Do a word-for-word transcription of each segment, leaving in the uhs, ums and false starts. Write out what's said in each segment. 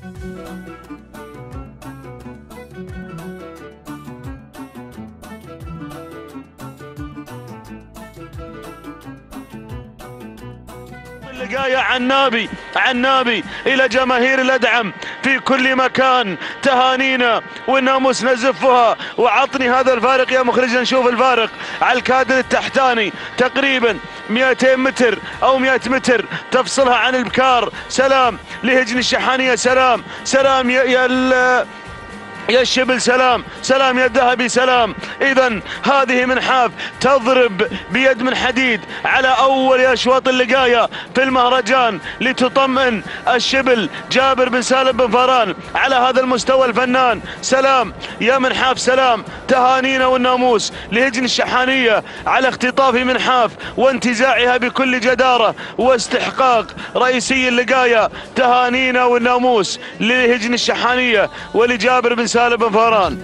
اللقاية عنابي عنابي إلى جماهير الأدعم في كل مكان، تهانينا والناموس نزفها. وعطني هذا الفارق يا مخرج نشوف الفارق على الكادر التحتاني تقريبا مئتين متر أو مئة متر تفصلها عن البكار. سلام لهجن الشحانية، سلام سلام يا, يا يا الشبل، سلام سلام يا الذهبي، سلام. إذا هذه منحاف تضرب بيد من حديد على أول أشواط اللقاية في المهرجان لتطمئن الشبل جابر بن سالم بن فاران على هذا المستوى الفنان. سلام يا منحاف، سلام. تهانينا والناموس لهجن الشحانية على اختطاف منحاف وانتزاعها بكل جدارة واستحقاق رئيسي اللقاية. تهانينا والناموس لهجن الشحانية ولجابر بن سالم بن فاران.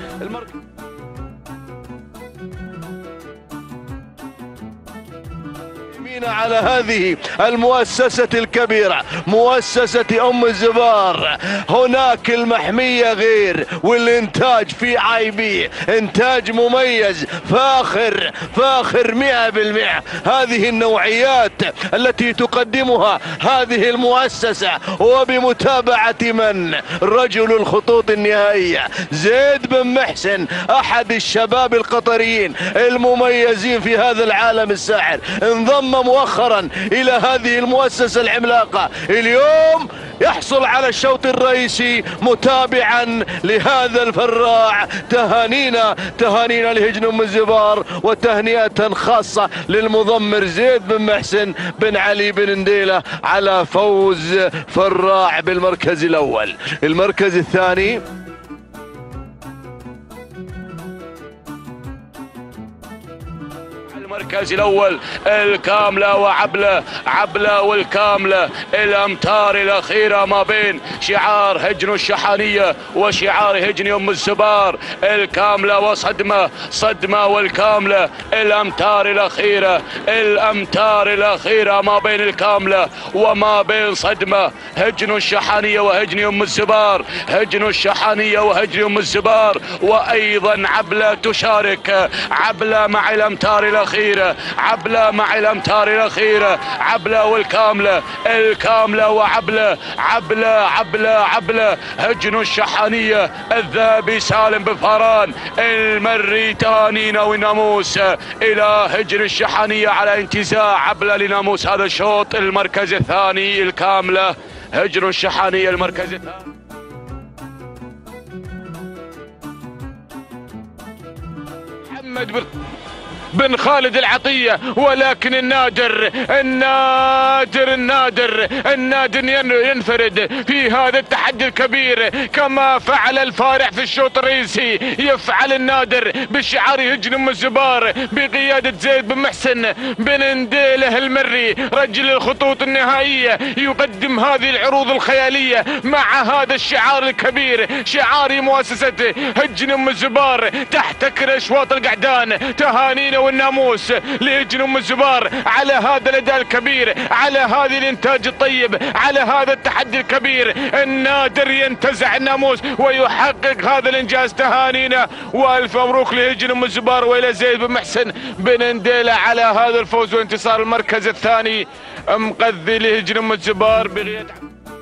على هذه المؤسسة الكبيرة، مؤسسة أم الزبار. هناك المحمية غير، والإنتاج في عايبي إنتاج مميز فاخر فاخر مئة بالمئة. هذه النوعيات التي تقدمها هذه المؤسسة وبمتابعة من؟ رجل الخطوط النهائية زيد بن محسن، أحد الشباب القطريين المميزين في هذا العالم الساحر، انضم مؤخرا الى هذه المؤسسة العملاقة. اليوم يحصل على الشوط الرئيسي متابعا لهذا الفراع. تهانينا تهانينا لهجن ام الزبار، وتهنئة خاصة للمضمر زيد بن محسن بن علي بن نديلة على فوز فراع بالمركز الاول. المركز الثاني المركز الاول الكامله وعبله، عبله والكامله، الامتار الاخيره ما بين شعار هجن الشحانيه وشعار هجن ام الزبار. الكامله وصدمه، صدمه والكامله، الامتار الاخيره، الامتار الاخيره ما بين الكامله وما بين صدمه. هجن الشحانيه وهجن ام الزبار، هجن الشحانيه وهجن ام الزبار. وايضا عبله تشارك، عبله مع الامتار الاخيره، عبله مع الامتار الاخيره، عبله والكامله، الكامله وعبله، عبله عبله عبله. هجن الشحانيه الذهبي سالم بن فاران، المري تهانينا والناموس الى هجن الشحانيه على انتزاع عبله لناموس هذا الشوط. المركز الثاني الكامله، هجن الشحانيه المركز الثاني. محمد بن بن خالد العطية، ولكن النادر النادر النادر النادر ينفرد في هذا التحدي الكبير كما فعل الفارع في الشوط الرئيسي. يفعل النادر بشعار هجن ام الزبار بقيادة زيد بن محسن بن نديلة المري رجل الخطوط النهائية، يقدم هذه العروض الخيالية مع هذا الشعار الكبير، شعار مؤسسة هجن ام الزبار تحتكر اشواط القعدان. تهانينا والناموس لهجن ام الزبار على هذا الاداء الكبير، على هذه الانتاج الطيب، على هذا التحدي الكبير. النادر ينتزع الناموس ويحقق هذا الانجاز. تهانينا والف مبروك لهجن ام الزبار والى زيد بن محسن بن نديلة على هذا الفوز وانتصار المركز الثاني. مقذي لهجن ام الزبار بغياب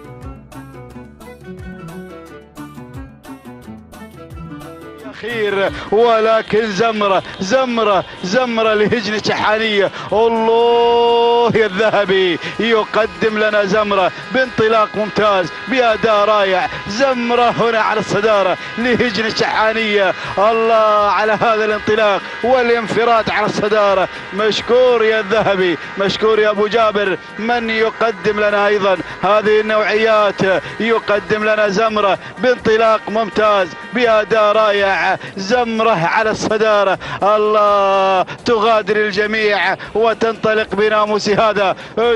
خير، ولكن زمرة زمرة زمرة لهجن الشحانية. الله يا الذهبي يقدم لنا زمرة بانطلاق ممتاز بأداء رائع. زمرة هنا على الصدارة لهجن الشحانية. الله على هذا الانطلاق والانفراد على الصدارة. مشكور يا الذهبي، مشكور يا ابو جابر. من يقدم لنا ايضا هذه النوعيات؟ يقدم لنا زمرة بانطلاق ممتاز بأداء رائع. زمرة على الصدارة. الله تغادر الجميع وتنطلق بناموس هذا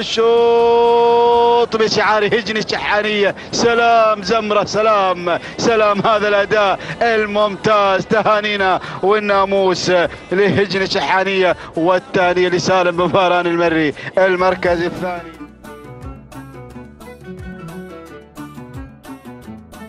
الشوط بشعار هجن الشحانية. سلام زمرة، سلام سلام هذا الأداء الممتاز. تهانينا والناموس لهجن الشحانية، والثانية لسالم بن فاران المري المركز الثاني.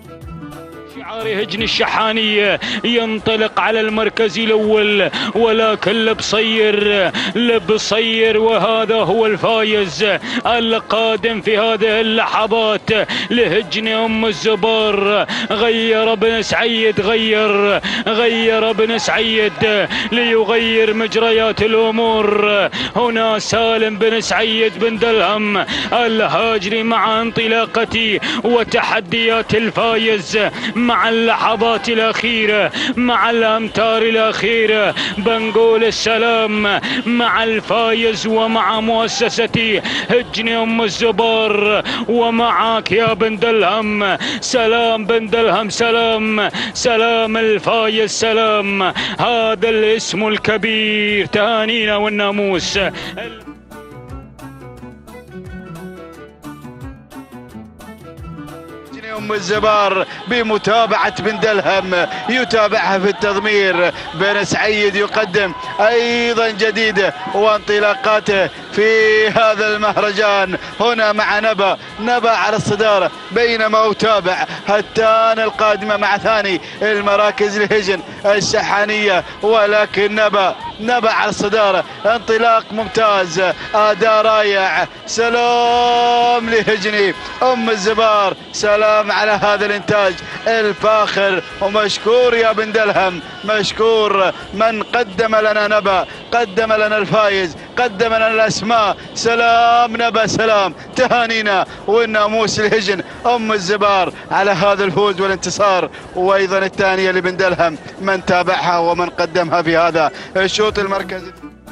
شعار هجن الشحانية ينطلق على المركز الأول، ولكن لبصير لبصير وهذا هو الفايز القادم في هذه اللحظات لهجن أم الزبار. غير بن سعيد غير غير بن سعيد ليغير مجريات الأمور. هنا سالم بن سعيد بن دلهم الهاجري مع انطلاقة وتحديات الفايز مع اللحظات الأخيرة مع الأمتار الأخيرة. بنقول السلام مع الفايز ومع مؤسسة هجن أم الزبار ومعك يا بن دلهم. سلام بن دلهم، سلام سلام الفايز، سلام هذا الاسم الكبير. تهانينا والناموس. أم الزبار بمتابعة بن دلهم يتابعها في التضمير. بن سعيد يقدم أيضا جديدة وانطلاقاته في هذا المهرجان. هنا مع نبا نبا على الصدارة، بينما أتابع هتان القادمة مع ثاني المراكز لهجن الشحانية، ولكن نبا نبا على الصدارة. انطلاق ممتاز، أداء رائع. سلام لهجني أم الزبار، سلام على هذا الانتاج الفاخر. ومشكور يا بن دلهم، مشكور من قدم لنا نبا، قدم لنا الفايز، قدم لنا الاسماء. سلام نبا، سلام. تهانينا والناموس الهجن ام الزبار على هذا الفوز والانتصار. وايضا الثانيه لبن دلهم من تابعها ومن قدمها في هذا الشوط المركزي.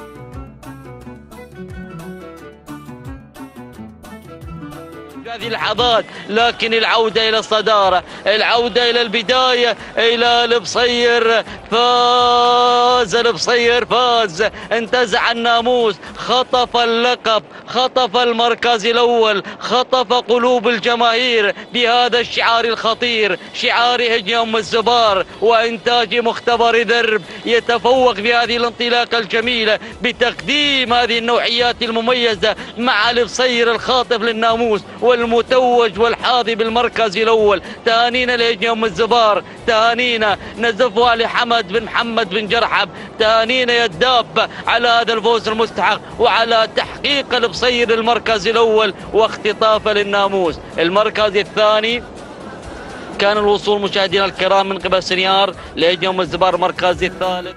هذه اللحظات، لكن العودة إلى الصدارة، العودة إلى البداية، إلى البصير. فاز البصير، فاز، انتزع الناموس، خطف اللقب، خطف المركز الأول، خطف قلوب الجماهير بهذا الشعار الخطير، شعار هجن أم الزبار. وإنتاج مختبر درب يتفوق بهذه الانطلاقة الجميلة بتقديم هذه النوعيات المميزة مع البصير الخاطف للناموس والمتوج والحاظي بالمركز الأول. تهانينا لهجن أم الزبار، تهانينا نزفها لحمد بن محمد بن جرحب. تهانينا يا الداب على هذا الفوز المستحق وعلى تحقيق البصير المركز الأول واختطافه للناموس. المركز الثاني كان الوصول مشاهدينا الكرام من قبل سنيار لهجن أم الزبار. المركز الثالث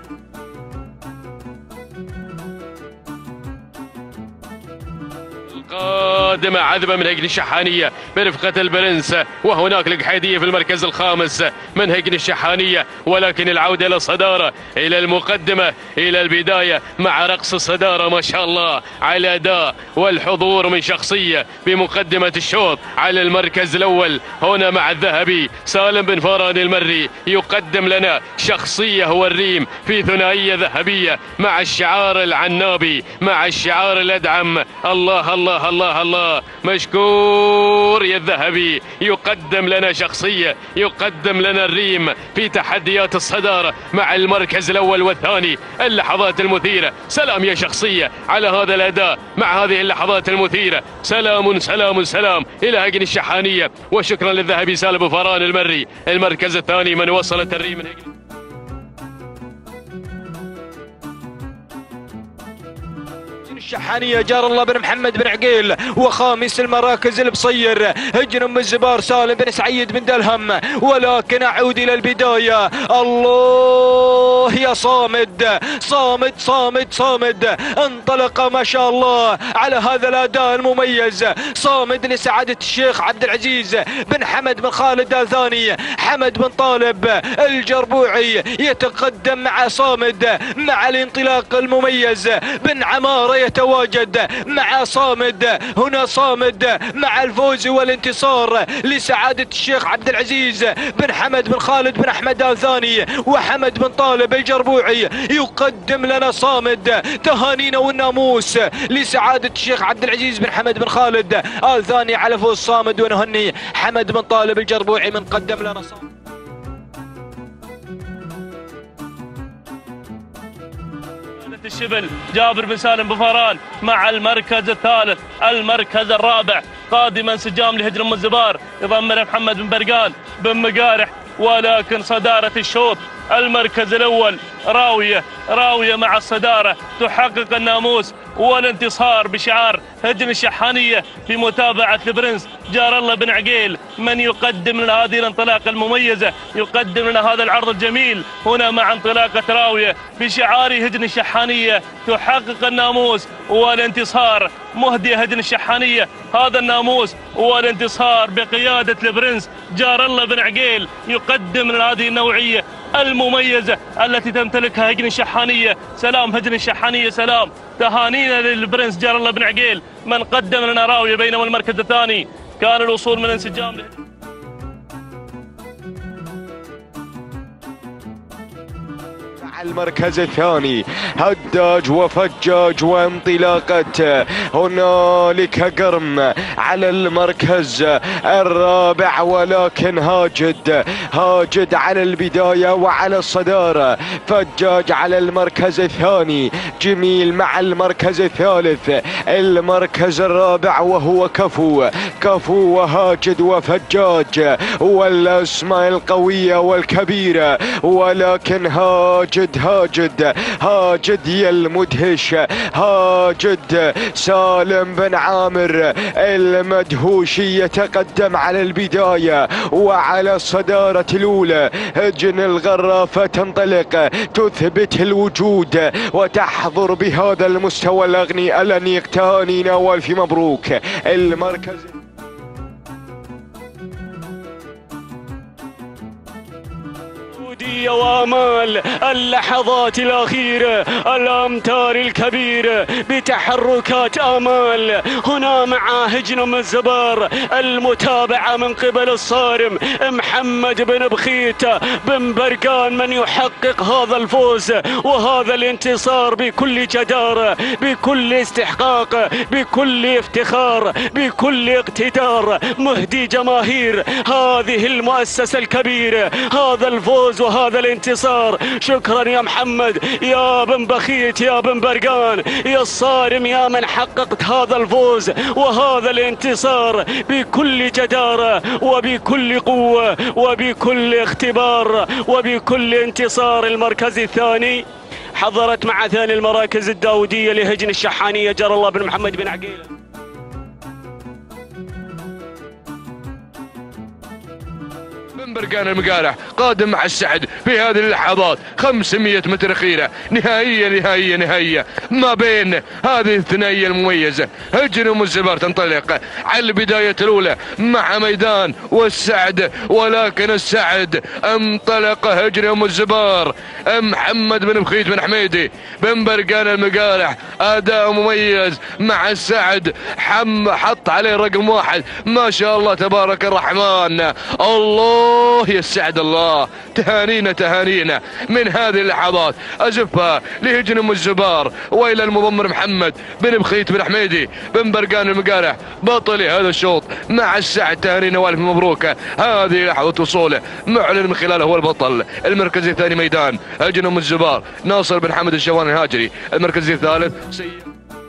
قادمة عذبة من هجن الشحانية برفقة البرنس، وهناك القحيدية في المركز الخامس من هجن الشحانية. ولكن العودة إلى الصدارة، إلى المقدمة، إلى البداية مع رقص الصدارة. ما شاء الله على الأداء والحضور من شخصية بمقدمة الشوط على المركز الأول. هنا مع الذهبي سالم بن فاران المري يقدم لنا شخصية والريم في ثنائية ذهبية مع الشعار العنابي، مع الشعار الأدعم. الله الله الله الله، مشكور يا الذهبي. يقدم لنا شخصية، يقدم لنا الريم في تحديات الصدارة مع المركز الأول والثاني. اللحظات المثيرة، سلام يا شخصية على هذا الأداء مع هذه اللحظات المثيرة. سلام سلام سلام إلى هجن الشحانية، وشكرا للذهبي سالم بن فاران المري. المركز الثاني من وصلت الريم من هجن الشحانية جار الله بن محمد بن عقيل. وخامس المراكز البصير هجن أم الزبار سالم بن سعيد بن دلهم. ولكن أعود إلى البداية. الله يا صامد، صامد صامد صامد، انطلق ما شاء الله على هذا الأداء المميز. صامد لسعادة الشيخ عبد العزيز بن حمد بن خالد آل ثاني. حمد بن طالب الجربوعي يتقدم مع صامد مع الانطلاق المميز. بن عمارة يتواجد مع صامد. هنا صامد مع الفوز والانتصار لسعادة الشيخ عبد العزيز بن حمد بن خالد بن أحمد آل ثاني. وحمد بن طالب الجربوعي يقدم لنا صامد. تهانينا والناموس لسعادة الشيخ عبد العزيز بن حمد بن خالد آل ثاني على فوز صامد. ونهني حمد بن طالب الجربوعي من قدم لنا صامد. الشبل جابر بن سالم بفاران مع المركز الثالث. المركز الرابع قادما انسجام لهجن أم الزبار يضمر محمد بن برقان بن مقارح ولكن صدارة الشوط المركز الأول راوية راوية مع الصدارة تحقق الناموس والانتصار بشعار هجن الشحانية في متابعة البرنس جار الله بن عقيل، من يقدم لنا هذه الانطلاقة المميزة، يقدم لنا هذا العرض الجميل هنا مع انطلاقة راوية بشعار هجن الشحانية تحقق الناموس والانتصار، مهدي هجن الشحانية هذا الناموس والانتصار بقيادة البرنس جار الله بن عقيل، يقدم لنا هذه النوعية المميزة التي تمتلكها هجن الشحانية. سلام هجن الشحانية، سلام، تهانينا للبرنس جار الله بن عقيل من قدم لنا راوية، بينما المركز الثاني كان الوصول من انسجام المركز الثاني هداج وفجاج وانطلاقة هنالك قرم على المركز الرابع، ولكن هاجد هاجد على البداية وعلى الصدارة، فجاج على المركز الثاني، جميل مع المركز الثالث، المركز الرابع وهو كفو كفو وهاجد وفجاج والأسماء القوية والكبيرة، ولكن هاجد هاجد هاجد يا المدهش، هاجد سالم بن عامر المدهوشي يتقدم على البداية وعلى الصدارة الأولى. هجن الغرافة تنطلق تثبت الوجود وتحضر بهذا المستوى الأغني الأنيق، تهانينا والف مبروك. المركز وامال اللحظات الاخيره، الامتار الكبيره بتحركات امال هنا مع هجن ام الزبار، المتابعه من قبل الصارم محمد بن بخيت بن برقان من يحقق هذا الفوز وهذا الانتصار بكل جداره، بكل استحقاق، بكل افتخار، بكل اقتدار، مهدي جماهير هذه المؤسسه الكبيره هذا الفوز وهذا الانتصار. شكرا يا محمد، يا بن بخيت، يا بن برقان، يا الصارم، يا من حققت هذا الفوز وهذا الانتصار بكل جدارة وبكل قوة وبكل اختبار وبكل انتصار. المركز الثاني حضرت مع ثاني المراكز الداودية لهجن الشحانية جار الله بن محمد بن عقيل. بن برقان المقارح قادم مع السعد في هذه اللحظات، خمسمئة متر أخيرة، نهائية نهائية نهائية ما بين هذه الثنائية المميزة. هجن ام الزبار تنطلق على البداية الأولى مع ميدان والسعد، ولكن السعد انطلق هجن ام الزبار، محمد بن بخيت بن حميدي بن برقان المقارح أداء مميز مع السعد، حم حط عليه رقم واحد، ما شاء الله تبارك الرحمن. الله يا السعد، الله، تهانينا تهانينا من هذه اللحظات أزفها لهجن ام الزبار والى المضمر محمد بن بخيت بن حميدي بن برقان المقارح بطل هذا الشوط مع السعد، تهانينا والف مبروك. هذه لحظة وصوله معلن من خلاله هو البطل. المركز الثاني ميدان هجن ام الزبار ناصر بن حمد الشواني الهاجري. المركز الثالث سيد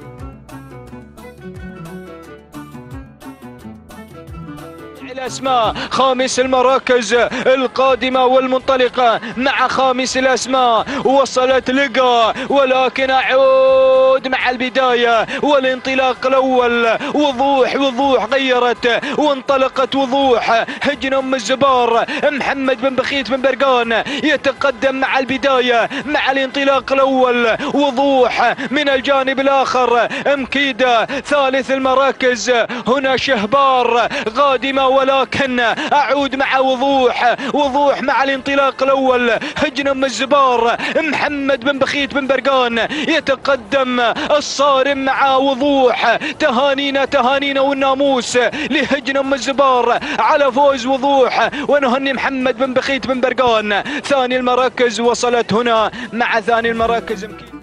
الأسماء خامس المراكز القادمة والمنطلقة مع خامس الأسماء وصلت لقاء، ولكن أعود مع البداية والانطلاق الأول. وضوح وضوح غيرت وانطلقت وضوح. هجن ام الزبار محمد بن بخيت بن برقان يتقدم مع البداية مع الانطلاق الأول. وضوح من الجانب الآخر مكيدة ثالث المراكز، هنا شهبار قادمة، ولكن أعود مع وضوح. وضوح مع الانطلاق الأول. هجن ام الزبار محمد بن بخيت بن برقان يتقدم الصارم مع وضوح. تهانينا تهانينا والناموس لهجن ام الزبار على فوز وضوح، ونهني محمد بن بخيت بن برقان. ثاني المراكز وصلت هنا مع ثاني المراكز مكيدة.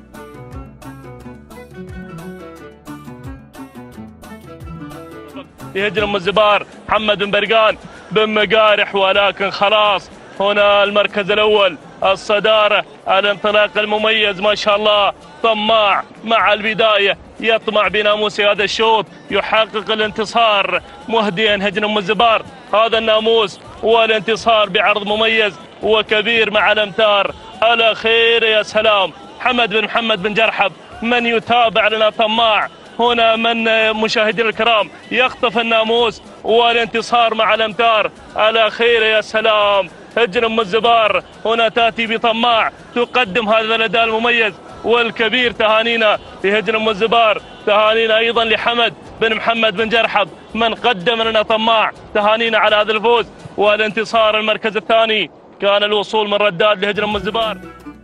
لهجن ام الزبار محمد بن برقان بن مقارح، ولكن خلاص هنا المركز الاول الصدارة، الانطلاق المميز ما شاء الله، طماع مع البداية يطمع بناموس هذا الشوط، يحقق الانتصار مهديا هجن ام الزبار هذا الناموس والانتصار بعرض مميز وكبير مع الأمتار الأخير. يا سلام، حمد بن محمد بن جرحب من يتابع لنا طماع هنا من مشاهدينا الكرام يخطف الناموس والانتصار مع الأمتار الأخير. يا سلام، هجن أم الزبار هنا تأتي بطماع تقدم هذا الأداء المميز والكبير. تهانينا لهجن أم الزبار، تهانينا أيضا لحمد بن محمد بن جرحب من قدم لنا طماع. تهانينا على هذا الفوز والانتصار. المركز الثاني كان الوصول من رداد لهجن أم الزبار.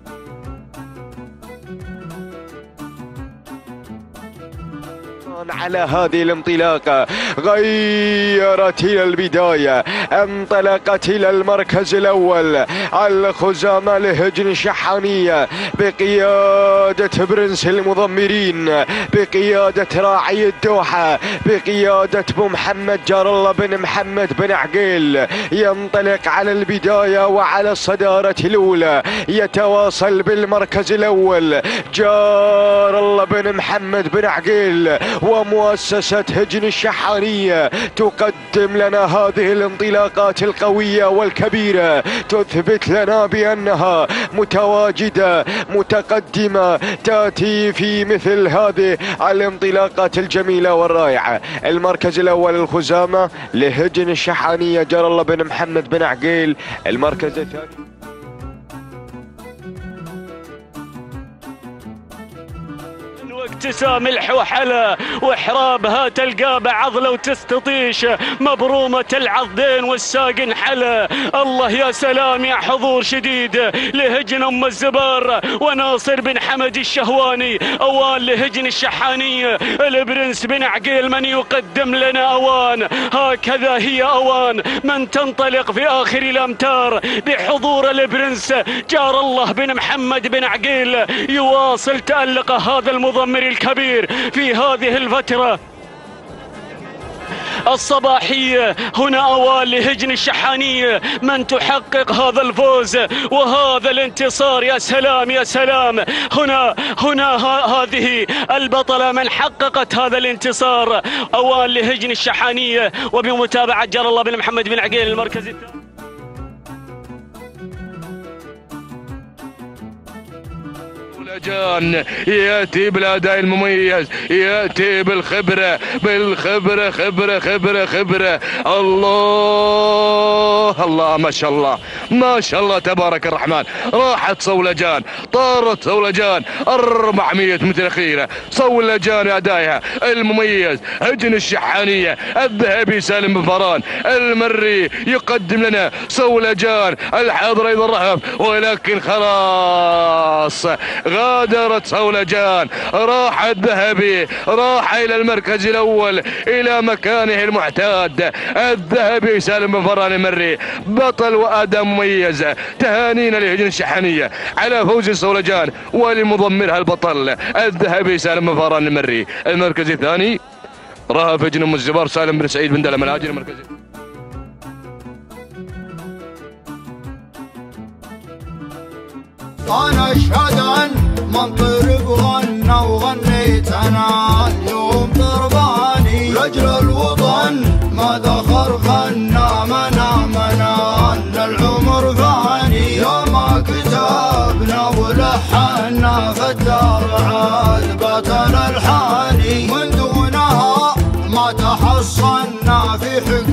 على هذه الانطلاقة غيرت إلى البداية، انطلقت إلى المركز الأول الخزامة لهجن الشحانية بقيادة برنس المضمرين، بقيادة راعي الدوحة، بقيادة بو محمد جار الله بن محمد بن عقيل. ينطلق على البداية وعلى الصدارة الأولى، يتواصل بالمركز الأول جار الله بن محمد بن عقيل ومؤسسة هجن الشحانية تقدم لنا هذه الانطلاقات القوية والكبيرة، تثبت لنا بأنها متواجدة متقدمة، تأتي في مثل هذه الانطلاقات الجميلة والرائعة. المركز الأول الخزامة لهجن الشحانية جار الله بن محمد بن عقيل. المركز الثاني واكتسام الحوحلة وحرابها تلقى بعضلة وتستطيش، مبرومة العضدين والساق انحلى. الله يا سلام يا حضور شديد لهجن أم الزبار وناصر بن حمد الشهواني. أوان لهجن الشحانية البرنس بن عقيل من يقدم لنا أوان. هكذا هي أوان من تنطلق في آخر الأمتار بحضور البرنس جار الله بن محمد بن عقيل. يواصل تألق هذا المضمر الكبير في هذه الفترة الصباحية. هنا أوان لهجن الشحانية من تحقق هذا الفوز وهذا الانتصار. يا سلام يا سلام، هنا هنا هذه البطلة من حققت هذا الانتصار. أوان لهجن الشحانية وبمتابعة جار الله بن محمد بن عقيل. المركز الثاني جان ياتي بالاداء المميز، ياتي بالخبره بالخبره خبره خبره خبره. الله الله ما شاء الله ما شاء الله تبارك الرحمن. راحت صولجان، طارت صولجان أربعمئة متر اخيره. صولجان ادائها المميز. هجن الشحانيه الذهبي سالم بن فران المري يقدم لنا صولجان الحاضر ايضا رهب، ولكن خلاص غادرت صولجان. راح الذهبي، راح الى المركز الاول الى مكانه المعتاد. الذهبي سالم بن فران المري بطل واداء مميز. تهانينا لهجن الشحانيه على فوز صولجان ولمضمرها البطل الذهبي سالم بن فران المري. المركز الثاني رهف هجن ام الزبار سالم بن سعيد بن دلم الهاجر. المركز أنا أشهد أن من طرب غنى وغنيت أنا اليوم ضرباني لأجل الوطن ما دخل غنى منا منا أن العمر فاني. يا ما كتبنا ولحنا فالدار عذبتنا الحاني من دونها ما تحصنا في حق